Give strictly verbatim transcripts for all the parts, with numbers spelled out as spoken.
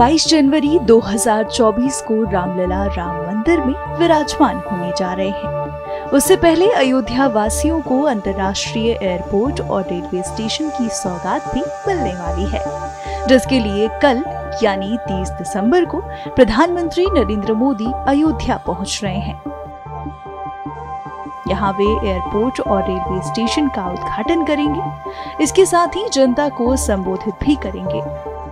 बाईस जनवरी दो हज़ार चौबीस को रामलला राम मंदिर में विराजमान होने जा रहे हैं। उससे पहले अयोध्या वासियों को अंतर्राष्ट्रीय एयरपोर्ट और रेलवे स्टेशन की सौगात भी मिलने वाली है, जिसके लिए कल यानी तीस दिसंबर को प्रधानमंत्री नरेंद्र मोदी अयोध्या पहुंच रहे हैं। यहाँ वे एयरपोर्ट और रेलवे स्टेशन का उद्घाटन करेंगे। इसके साथ ही जनता को संबोधित भी करेंगे।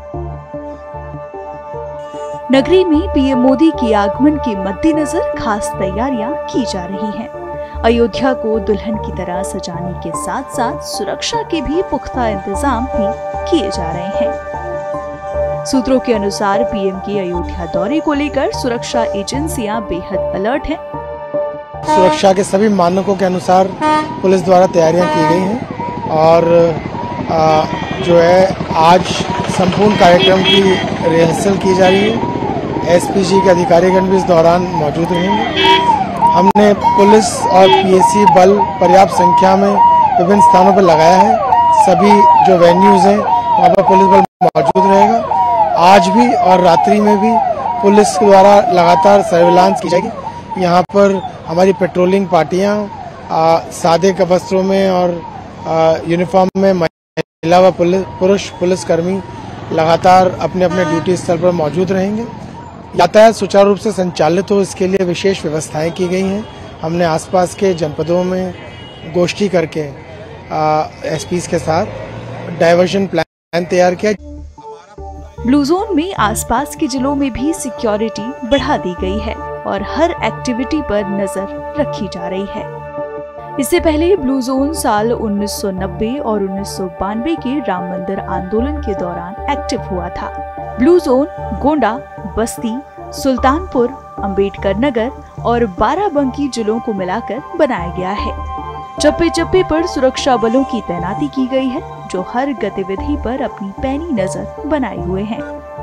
नगरी में पीएम मोदी के आगमन के मद्देनजर खास तैयारियां की जा रही हैं। अयोध्या को दुल्हन की तरह सजाने के साथ साथ सुरक्षा के भी पुख्ता इंतजाम भी किए जा रहे हैं। सूत्रों के अनुसार पीएम के अयोध्या दौरे को लेकर सुरक्षा एजेंसियां बेहद अलर्ट हैं। सुरक्षा के सभी मानकों के अनुसार पुलिस द्वारा तैयारियां की गई हैं और आ, जो है आज संपूर्ण कार्यक्रम की रिहर्सल की जा रही है। एसपीजी के अधिकारीगण भी इस दौरान मौजूद रहेंगे। हमने पुलिस और पीएसी बल पर्याप्त संख्या में विभिन्न स्थानों पर लगाया है। सभी जो वेन्यूज हैं वहाँ पर पुलिस बल मौजूद रहेगा। आज भी और रात्रि में भी पुलिस द्वारा लगातार सर्विलांस की जाएगी। यहाँ पर हमारी पेट्रोलिंग पार्टियाँ सादे के वस्त्रों में और यूनिफॉर्म में महिला व पुलिस पुरुष पुलिसकर्मी लगातार अपने अपने ड्यूटी स्थल पर मौजूद रहेंगे। यातायात सुचारू रूप से संचालित हो, इसके लिए विशेष व्यवस्थाएं की गई हैं। हमने आसपास के जनपदों में गोष्ठी करके एसपीस के साथ डायवर्जन प्लान तैयार किया। ब्लू जोन में आसपास के जिलों में भी सिक्योरिटी बढ़ा दी गई है और हर एक्टिविटी पर नजर रखी जा रही है। इससे पहले ब्लू जोन साल उन्नीस सौ नब्बे और उन्नीस सौ बानवे के राम मंदिर आंदोलन के दौरान एक्टिव हुआ था। ब्लू जोन गोंडा, बस्ती, सुल्तानपुर, अंबेडकर नगर और बाराबंकी जिलों को मिलाकर बनाया गया है। चप्पे चप्पे पर सुरक्षा बलों की तैनाती की गई है, जो हर गतिविधि पर अपनी पैनी नजर बनाए हुए हैं।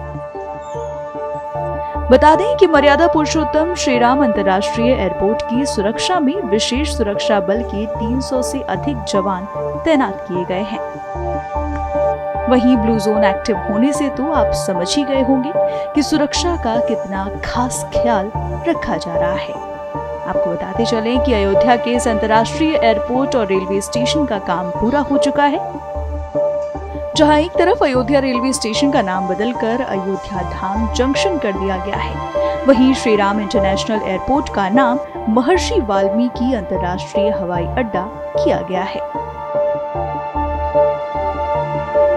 बता दें कि मर्यादा पुरुषोत्तम श्री राम अंतर्राष्ट्रीय एयरपोर्ट की सुरक्षा में विशेष सुरक्षा बल के तीन सौ से अधिक जवान तैनात किए गए हैं। वहीं ब्लू जोन एक्टिव होने से तो आप समझ ही गए होंगे कि सुरक्षा का कितना खास ख्याल रखा जा रहा है। आपको बताते चलें कि अयोध्या के इस अंतर्राष्ट्रीय एयरपोर्ट और रेलवे स्टेशन का काम पूरा हो चुका है। जहां एक तरफ अयोध्या रेलवे स्टेशन का नाम बदलकर अयोध्या धाम जंक्शन कर दिया गया है, वहीं श्री राम इंटरनेशनल एयरपोर्ट का नाम महर्षि वाल्मीकि अंतर्राष्ट्रीय हवाई अड्डा किया गया है।